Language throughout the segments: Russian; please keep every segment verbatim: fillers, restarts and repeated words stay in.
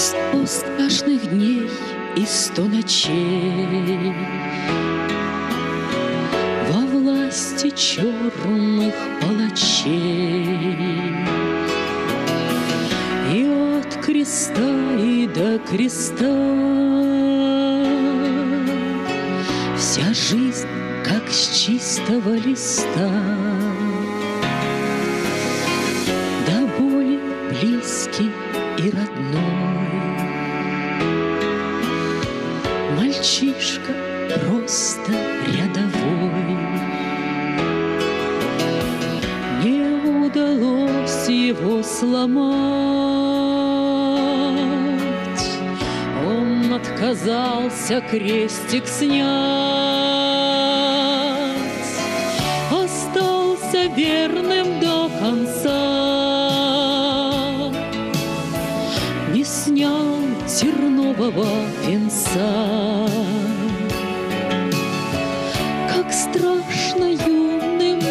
Сто страшных дней и сто ночей во власти черных палачей. И от креста и до креста вся жизнь, как с чистого листа, до боли близкий и родной. Мальчишка просто рядовой. Не удалось его сломать, он отказался крестик снять, остался верным до конца, не снял тернового венца. Как страшно юным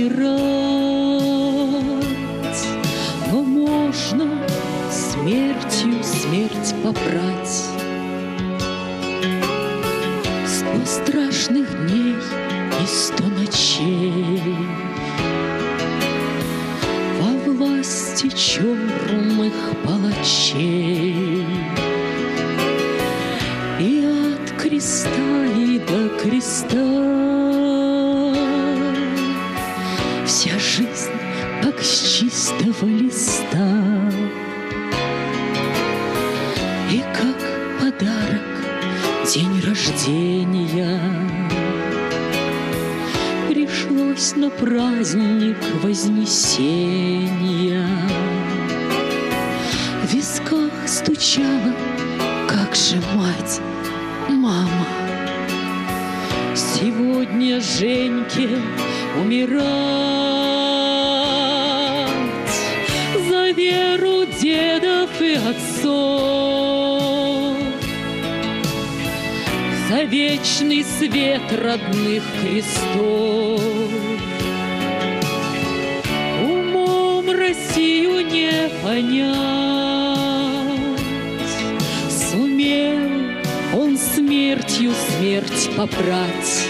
умирать, но можно смертью смерть попрать. Сто страшных дней и сто ночей во власти черных палачей. И от креста и до креста вся жизнь, как с чистого листа. И как подарок день рождения пришлось на праздник Вознесения. В висках стучала, как же мать, мама. Сегодня Женьке умирать за веру дедов и отцов, за вечный свет родных крестов. Умом Россию не понять, сумел он смертью смерть попрать.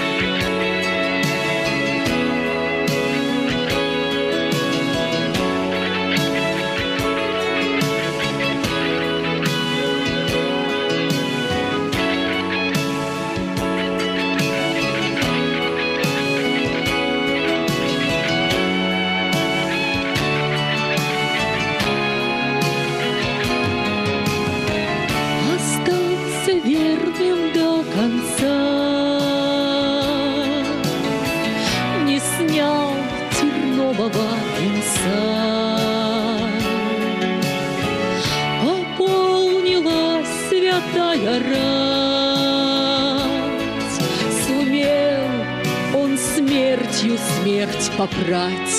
Верным до конца, не снял тернового венца. Ополнилась святая рать, сумел он смертью смерть попрать.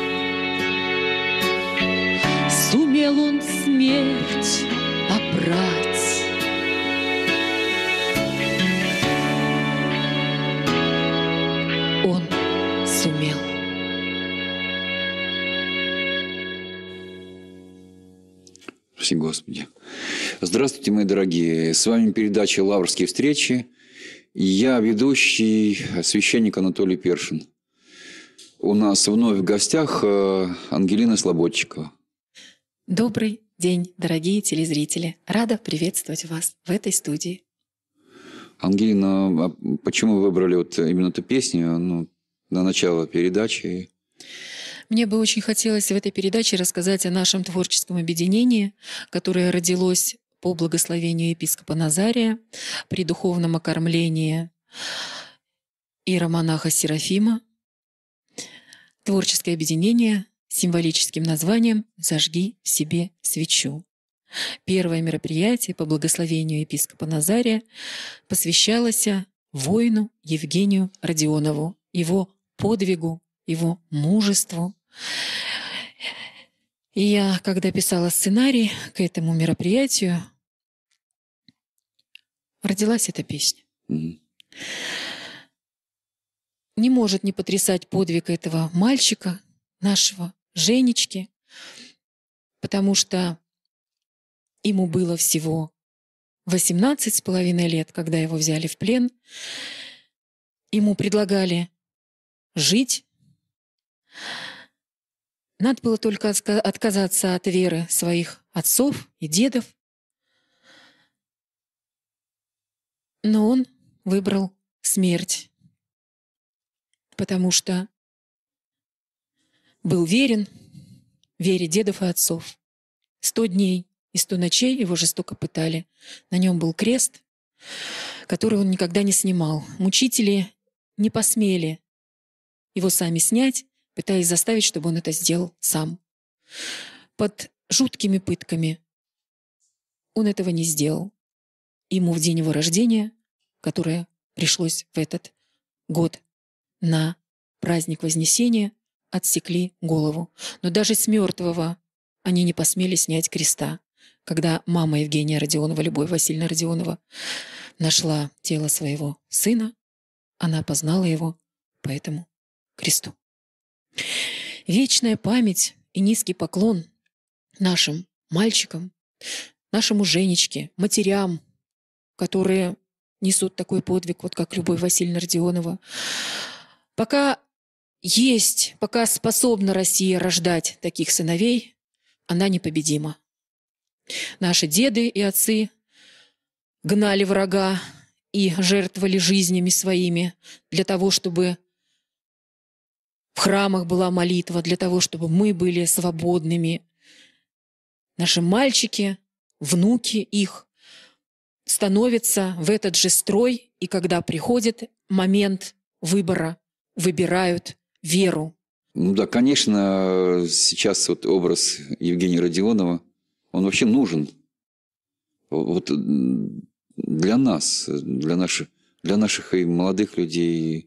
Сумел он смерть попрать. Он сумел. Спасибо, Господи. Здравствуйте, мои дорогие. С вами передача «Лаврские встречи». Я ведущий, священник Анатолий Першин. У нас вновь в гостях Ангелина Слободчикова. Добрый день, дорогие телезрители. Рада приветствовать вас в этой студии. Ангелина, а почему вы выбрали вот именно эту песню, ну, на начало передачи? Мне бы очень хотелось в этой передаче рассказать о нашем творческом объединении, которое родилось по благословению епископа Назария при духовном окормлении иеромонаха Серафима. Творческое объединение с символическим названием «Зажги в себе свечу». Первое мероприятие по благословению епископа Назария посвящалось воину Евгению Родионову, его подвигу, его мужеству. И я, когда писала сценарий к этому мероприятию, родилась эта песня. Mm-hmm. Не может не потрясать подвиг этого мальчика, нашего Женечки, потому что ему было всего восемнадцать с половиной лет, когда его взяли в плен. Ему предлагали жить. Надо было только отказаться от веры своих отцов и дедов. Но он выбрал смерть, потому что был верен вере дедов и отцов. Сто дней и сто ночей его жестоко пытали. На нем был крест, который он никогда не снимал. Мучители не посмели его сами снять, пытаясь заставить, чтобы он это сделал сам. Под жуткими пытками он этого не сделал. Ему в день его рождения, которое пришлось в этот год на праздник Вознесения, отсекли голову. Но даже с мертвого они не посмели снять креста. Когда мама Евгения Родионова, Любовь Васильевна Родионова, нашла тело своего сына, она опознала его по этому кресту. Вечная память и низкий поклон нашим мальчикам, нашему Женечке, матерям, которые несут такой подвиг, вот как Любовь Васильевна Родионова. Пока есть, пока способна Россия рождать таких сыновей, она непобедима. Наши деды и отцы гнали врага и жертвовали жизнями своими для того, чтобы в храмах была молитва, для того, чтобы мы были свободными. Наши мальчики, внуки их становятся в этот же строй, и когда приходит момент выбора, выбирают веру. Ну да, конечно, сейчас вот образ Евгения Родионова, он вообще нужен. Вот для нас, для наших, для наших и молодых людей,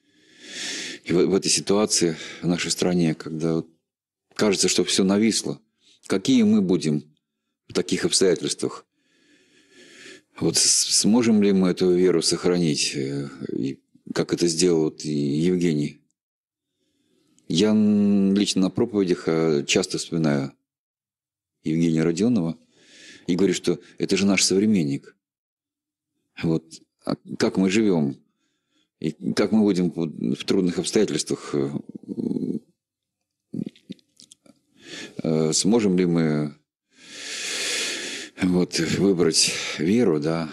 и в, в этой ситуации в нашей стране, когда вот кажется, что все нависло. Какие мы будем в таких обстоятельствах? Вот сможем ли мы эту веру сохранить, и как это сделал вот и Евгений? Я лично на проповедях часто вспоминаю Евгения Родионова и говорю, что это же наш современник. Вот а как мы живем, и как мы будем в трудных обстоятельствах, сможем ли мы вот выбрать веру, да?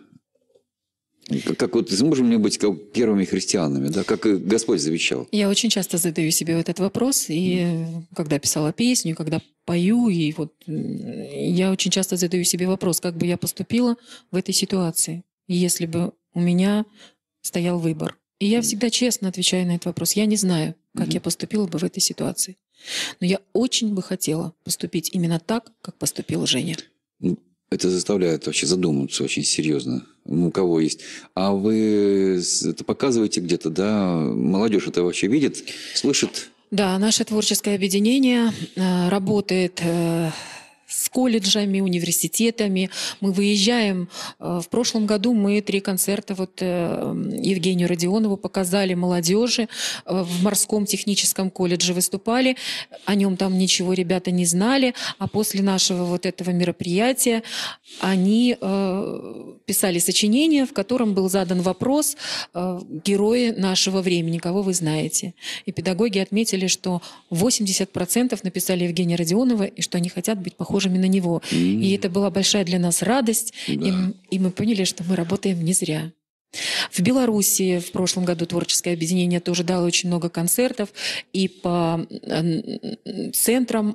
Как вот сможем ли быть как первыми христианами, да, как и Господь завещал? Я очень часто задаю себе этот вопрос, и mm. когда писала песню, когда пою, и вот я очень часто задаю себе вопрос, как бы я поступила в этой ситуации, если бы у меня стоял выбор. И я всегда честно отвечаю на этот вопрос. Я не знаю, как mm. я поступила бы в этой ситуации. Но я очень бы хотела поступить именно так, как поступила Женя. Это заставляет вообще задуматься очень серьезно. У кого есть. А вы это показываете где-то, да? Молодежь это вообще видит, слышит? Да, наше творческое объединение э, работает э, с колледжами, университетами. Мы выезжаем. Э, в прошлом году мы три концерта вот, э, Евгению Родионову показали молодежи. Э, в морском техническом колледже выступали. О нем там ничего ребята не знали. А после нашего вот этого мероприятия они э, писали сочинение, в котором был задан вопрос э, герои нашего времени, кого вы знаете. И педагоги отметили, что восемьдесят процентов написали Евгения Родионова, и что они хотят быть похожими на него. Mm. И это была большая для нас радость, да. и, и мы поняли, что мы работаем не зря. В Беларуси в прошлом году творческое объединение тоже дало очень много концертов, и по центрам,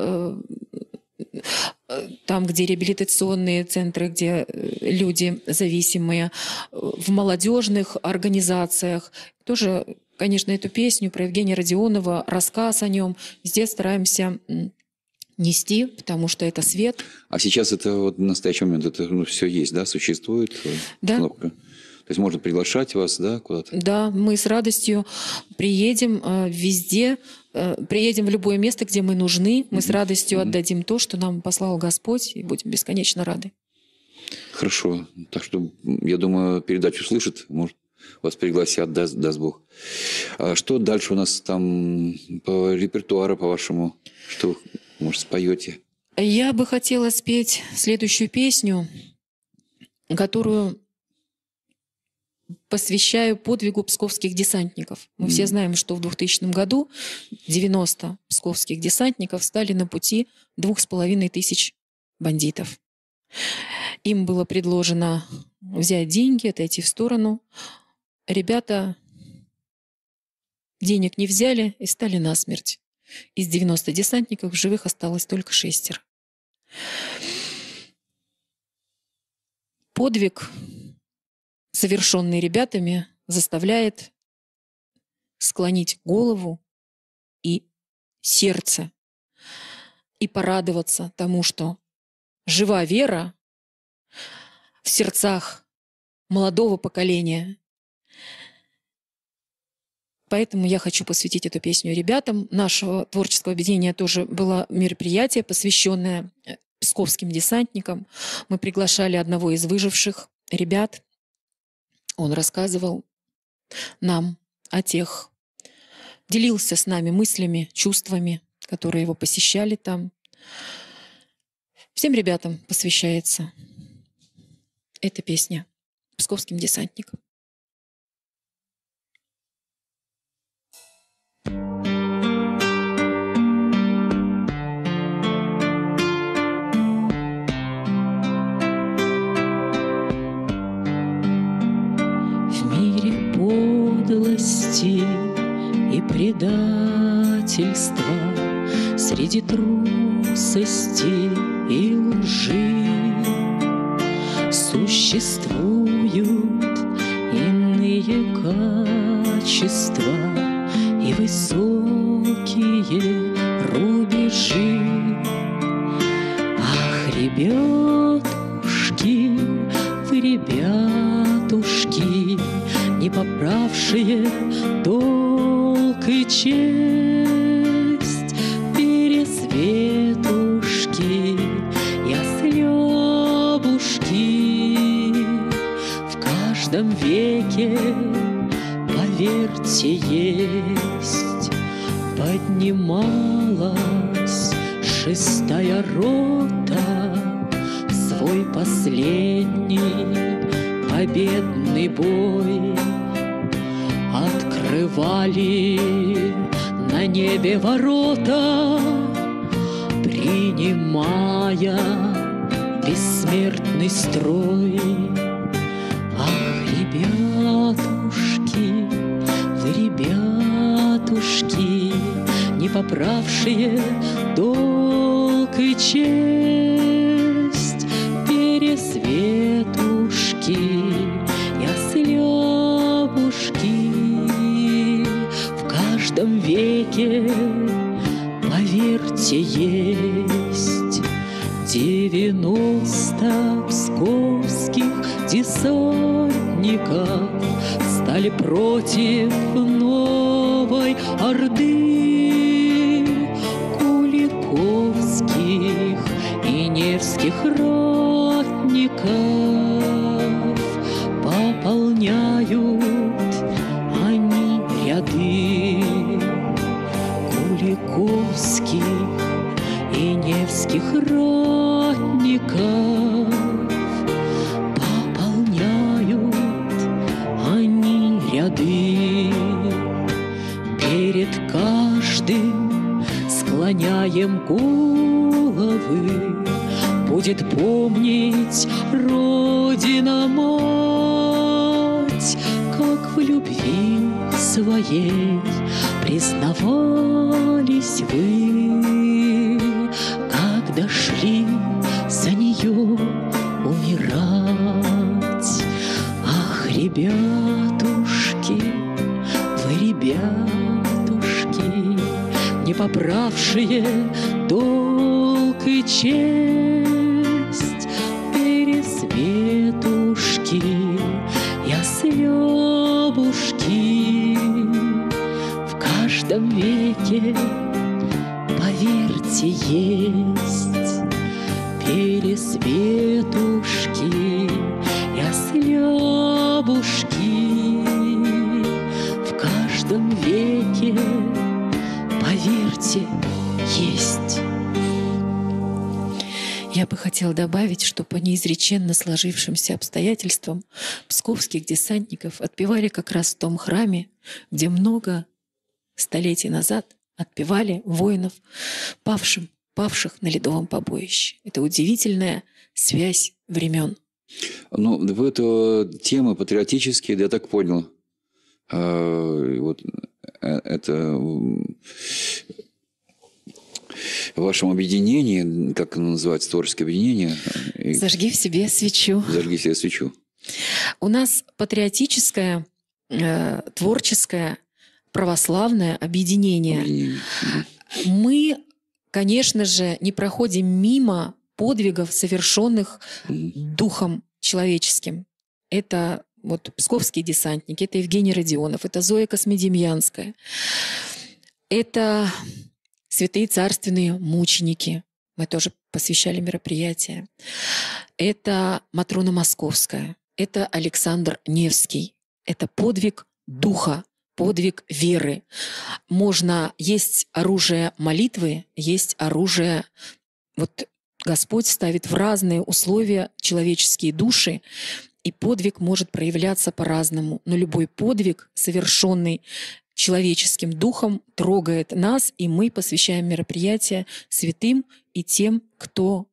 там, где реабилитационные центры, где люди зависимые, в молодежных организациях. Тоже, конечно, эту песню про Евгения Родионова, рассказ о нем здесь стараемся нести, потому что это свет. А сейчас это вот в настоящий момент это ну, все есть, да, существует? Да. Кнопка. То есть можно приглашать вас, да, куда-то? Да, мы с радостью приедем э, везде, э, приедем в любое место, где мы нужны. Мы mm-hmm. с радостью mm-hmm. отдадим то, что нам послал Господь, и будем бесконечно рады. Хорошо. Так что, я думаю, передачу слышит, может, вас пригласят, даст, даст Бог. А что дальше у нас там по репертуару, по-вашему? Что, может, споете? Я бы хотела спеть следующую песню, которую посвящаю подвигу псковских десантников. Мы mm. все знаем, что в двухтысячном году девяносто псковских десантников стали на пути двух с половиной тысяч бандитов. Им было предложено взять деньги, отойти в сторону. Ребята денег не взяли и стали насмерть. Из девяноста десантников в живых осталось только шестеро. Подвиг, совершенный ребятами, заставляет склонить голову и сердце и порадоваться тому, что жива вера в сердцах молодого поколения. Поэтому я хочу посвятить эту песню ребятам. Нашего творческого объединения тоже было мероприятие, посвященное псковским десантникам. Мы приглашали одного из выживших ребят. Он рассказывал нам о тех, делился с нами мыслями, чувствами, которые его посещали там. Всем ребятам посвящается эта песня псковским десантникам. Подлости и предательства, среди трусости и лжи существуют иные качества и высокие рубежи. Ах, ребятушки, вы, ребятушки, не поправшие долг и честь, пересветушки, яслёбушки, в каждом веке, поверьте, есть. Поднималась шестая рота в свой последний победный бой, открывали на небе ворота, принимая бессмертный строй. Ах, ребятушки, вы, ребятушки, не поправшие долг и честь, пересветушки, яслёбушки, в каждом веке, поверьте, есть. Девяносто псковских десантников стали против новой орды куликовских и невских ротников. Пополняют они ряды куликовских и невских ротников. Пополняют они ряды. Перед каждым склоняем головы, будет помнить Родина-мать, как в любви своей признавались вы, когда шли за нее умирать. Ах, ребятушки, вы, ребятушки, не поправшие долг и честь, пересветушки, яслёбушки, в каждом веке, поверьте, есть. Пересветушки, яслёбушки, в каждом веке, поверьте, есть. Я бы хотела добавить, что по неизреченно сложившимся обстоятельствам псковских десантников отпевали как раз в том храме, где много столетий назад отпевали воинов, павшим, павших на ледовом побоище. Это удивительная связь времен. Ну, в эту тему патриотические, я так понял, вот это в вашем объединении, как оно называется, творческое объединение? «Зажги в себе свечу». «Зажги в себе свечу». У нас патриотическое, э, творческое, православное объединение. объединение. Мы, конечно же, не проходим мимо подвигов, совершенных духом человеческим. Это вот псковские десантники, это Евгений Родионов, это Зоя Космедемьянская, это святые царственные мученики. Мы тоже посвящали мероприятия. Это Матрона Московская, это Александр Невский. Это подвиг духа, подвиг веры. Можно, есть оружие молитвы, есть оружие... Вот Господь ставит в разные условия человеческие души, и подвиг может проявляться по-разному. Но любой подвиг, совершенный человеческим духом, трогает нас, и мы посвящаем мероприятия святым и тем, кто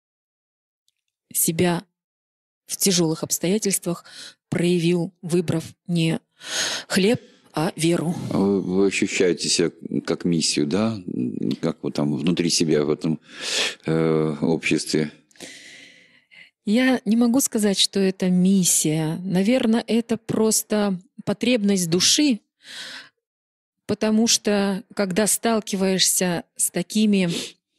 себя в тяжелых обстоятельствах проявил, выбрав не хлеб, а веру. Вы, вы ощущаете себя как миссию, да? Как вы там внутри себя в этом э, обществе? Я не могу сказать, что это миссия. Наверное, это просто потребность души, потому что когда сталкиваешься с такими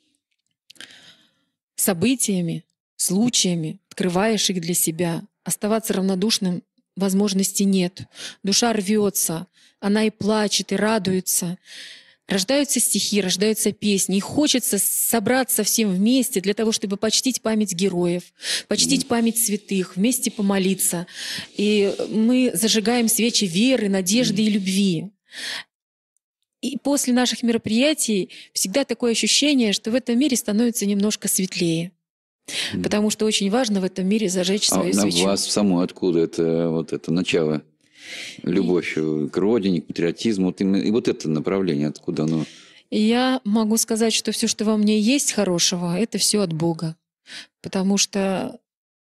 событиями, случаями, открываешь их для себя, оставаться равнодушным возможности нет. Душа рвется, она и плачет, и радуется. Рождаются стихи, рождаются песни, и хочется собраться всем вместе для того, чтобы почтить память героев, почтить память святых, вместе помолиться. И мы зажигаем свечи веры, надежды и любви. И после наших мероприятий всегда такое ощущение, что в этом мире становится немножко светлее. Потому что очень важно в этом мире зажечь свою а свечу. А у вас саму откуда это, вот это начало? Любовь и... к родине, к патриотизму. Вот именно, и вот это направление, откуда оно? Я могу сказать, что все, что во мне есть хорошего, это все от Бога. Потому что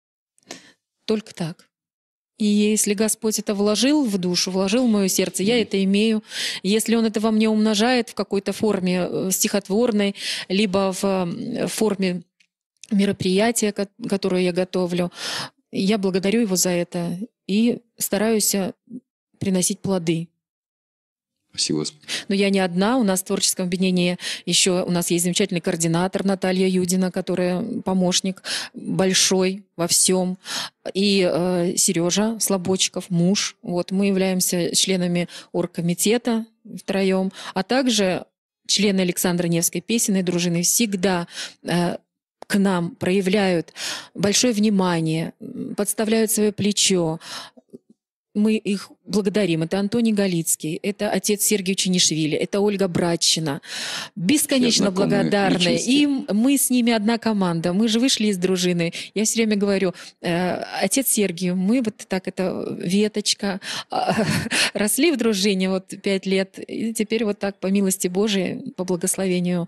только так. И если Господь это вложил в душу, вложил в мое сердце, я это имею. Если Он это во мне умножает в какой-то форме стихотворной, либо в форме мероприятия, которое я готовлю, я благодарю Его за это и стараюсь приносить плоды. Спасибо, Господи. Но я не одна. У нас в творческом объединении еще у нас есть замечательный координатор Наталья Юдина, которая помощник большой во всем. И э, Сережа Слободчиков, муж. Вот, мы являемся членами оргкомитета втроем, а также члены Александра Невской песенной дружины всегда э, к нам проявляют большое внимание, подставляют свое плечо. Мы их благодарим. Это Антоний Галицкий, это отец Сергей Чинишвили, это Ольга Братчина. Бесконечно благодарны. Им мы с ними одна команда. Мы же вышли из дружины. Я все время говорю, э, отец Сергий, мы вот так, это веточка, э, росли в дружине вот пять лет. И теперь вот так, по милости Божией, по благословению,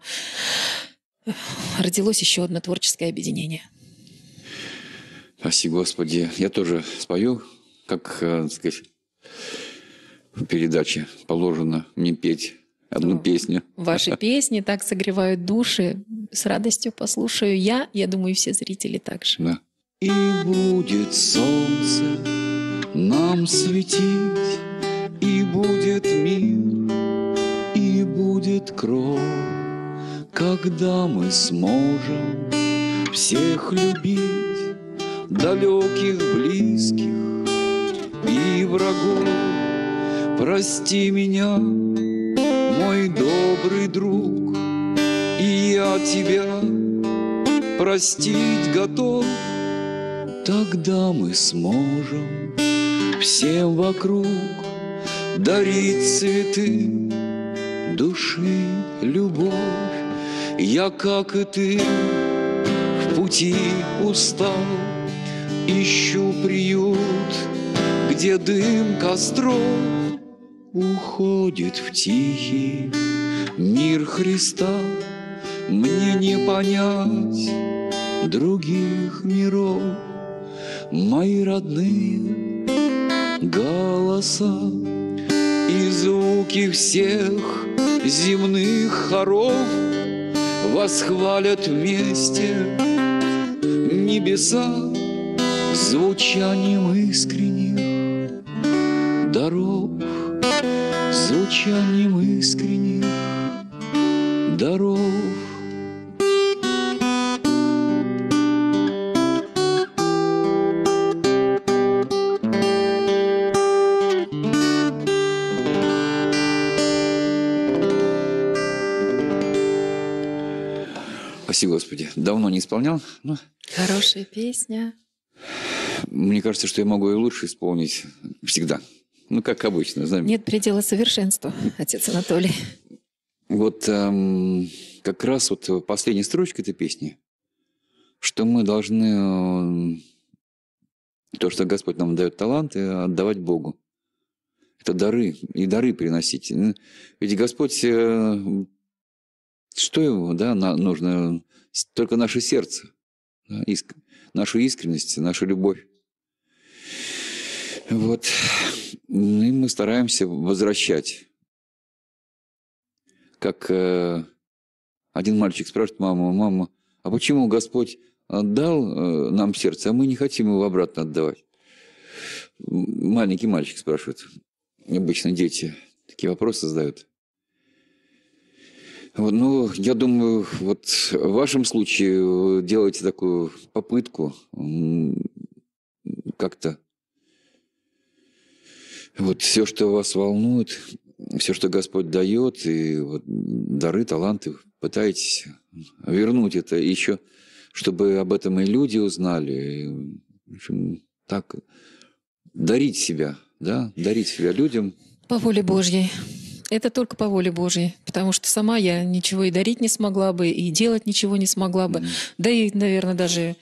родилось еще одно творческое объединение. Спасибо, Господи. Я тоже спою, как, так сказать, в передаче положено мне петь одну песню. Ваши песни так согревают души. С радостью послушаю я. Я думаю, и все зрители также. Да. И будет солнце нам светить, и будет мир, и будет кровь, когда мы сможем всех любить, далеких, близких и врагов. Прости меня, мой добрый друг, и я тебя простить готов. Тогда мы сможем всем вокруг дарить цветы души, любовь. Я, как и ты, в пути пути устал, ищу приют, где дым костров уходит в тихий мир Христа. Мне не понять других миров, мои родные голоса и звуки всех земных хоров восхвалят вместе небеса звучанием искренних даров, звучанием искренних даров. Спасибо, Господи. Давно не исполнял. Но... Хорошая песня. Мне кажется, что я могу ее лучше исполнить всегда. Ну, как обычно. Знаем. Нет предела совершенству, отец Анатолий. Вот эм, как раз вот последняя строчка этой песни, что мы должны э, то, что Господь нам дает таланты, отдавать Богу. Это дары, и дары приносить. Ведь Господь... Э, Что ему, да, нужно? Только наше сердце, да, иск, нашу искренность, нашу любовь. Вот. И мы стараемся возвращать. Как э, один мальчик спрашивает маму: мама, а почему Господь отдал э, нам сердце, а мы не хотим его обратно отдавать? Маленький мальчик спрашивает. Обычно дети такие вопросы задают. Ну, я думаю, вот в вашем случае делайте такую попытку как-то вот все, что вас волнует, все, что Господь дает, и вот дары, таланты, пытайтесь вернуть это еще, чтобы об этом и люди узнали. В общем, так, дарить себя, да, дарить себя людям. По воле Божьей. Это только по воле Божьей, потому что сама я ничего и дарить не смогла бы, и делать ничего не смогла бы. Mm. Да и, наверное, даже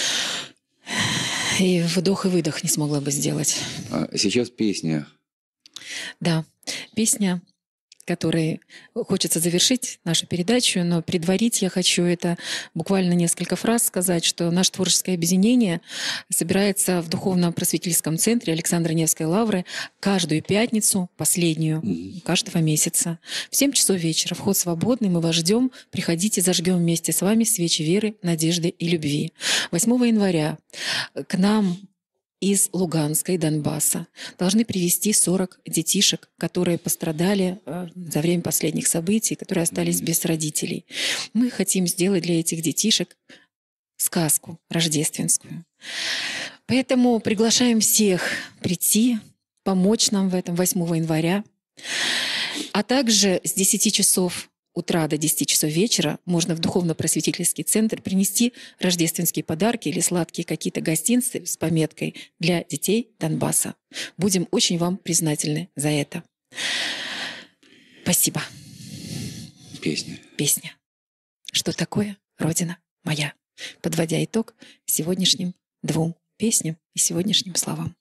и вдох и выдох не смогла бы сделать. А сейчас песня. Да, песня, которой хочется завершить нашу передачу, но предварить я хочу это буквально несколько фраз сказать, что наше творческое объединение собирается в духовно-просветительском центре Александра Невской лавры каждую пятницу, последнюю, mm-hmm. каждого месяца. В семь часов вечера. Вход свободный, мы вас ждем. Приходите, зажгем вместе с вами свечи веры, надежды и любви. восьмого января к нам из Луганска и Донбасса должны привезти сорок детишек, которые пострадали за время последних событий, которые остались без родителей. Мы хотим сделать для этих детишек сказку рождественскую. Поэтому приглашаем всех прийти, помочь нам в этом восьмого января. А также с десяти часов утра до десяти часов вечера можно в духовно-просветительский центр принести рождественские подарки или сладкие какие-то гостинцы с пометкой «Для детей Донбасса». Будем очень вам признательны за это. Спасибо. Песня. Песня. Что такое Родина моя? Подводя итог сегодняшним двум песням и сегодняшним словам.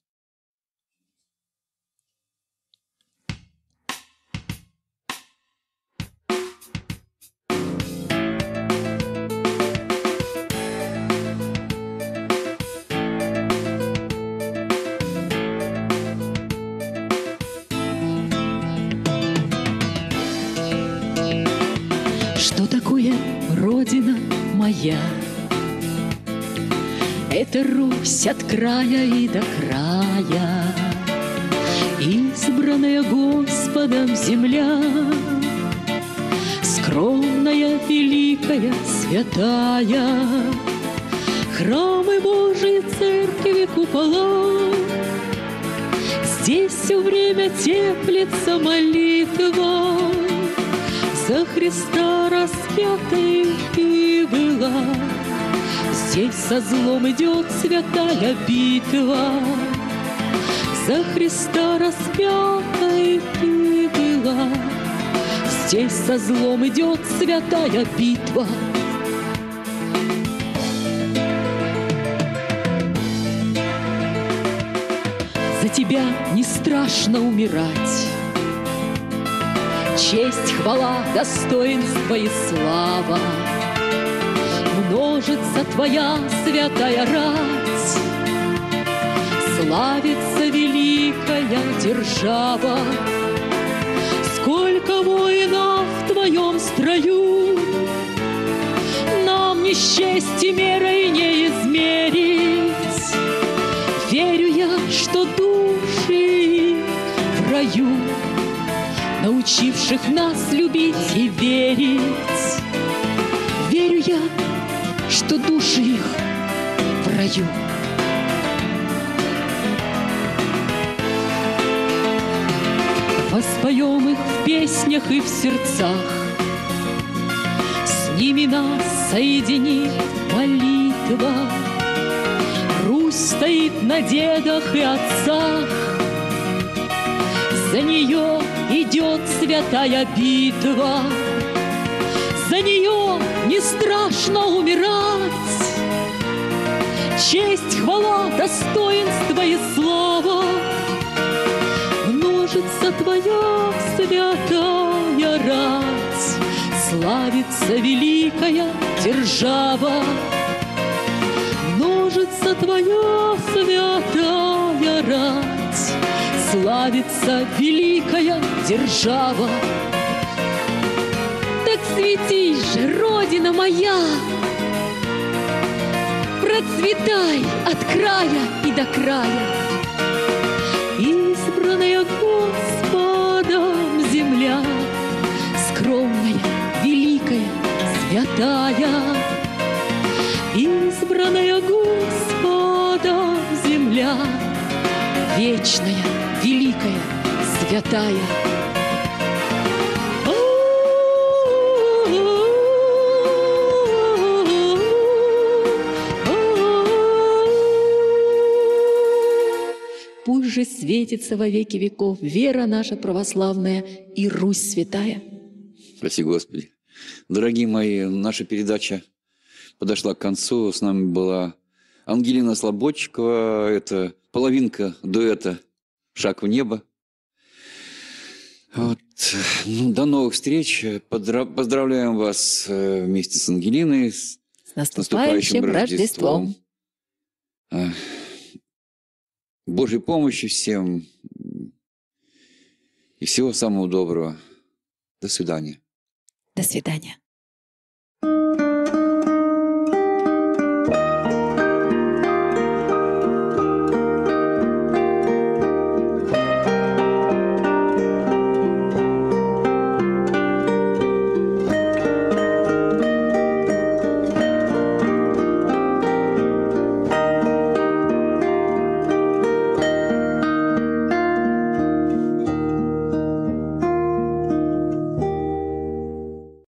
Что такое Родина моя? Это Русь от края и до края, избранная Господом земля, скромная, великая, святая, храмы Божьи, церкви, купола. Здесь все время теплится молитва за Христа распятый и была. Здесь со злом идет святая битва, за Христа распятый и была. Здесь со злом идет святая битва. тебя не страшно умирать. Честь, хвала, достоинство и слава, множится твоя святая рать. Славится великая держава. Сколько воинов в твоем строю, нам не счесть и мерой не измерить. Верю я, что души в раю, научивших нас любить и верить. Верю я, что души их в раю. Воспоем их в песнях и в сердцах, с ними нас соединит молитва. Русь стоит на дедах и отцах, за нее идет святая битва. За нее не страшно умирать. Честь, хвала, достоинство и слава, множится твоя святая рать. Славится великая держава, множится твоя святая рать. Славится великая держава. Так свети же, Родина моя, процветай от края и до края. Избранная Господом земля, скромная, великая, святая. Избранная Господом земля, вечная, великая, святая. Пусть же светится во веки веков вера наша православная и Русь святая. Спасибо, Господи. Дорогие мои, наша передача подошла к концу. С нами была Ангелина Слободчикова. Это половинка дуэта «Шаг в небо». Вот. Ну, до новых встреч. Поздравляем вас вместе с Ангелиной. С, с наступающим, наступающим Рождеством. Рождеством. Божьей помощи всем и всего самого доброго. До свидания. До свидания.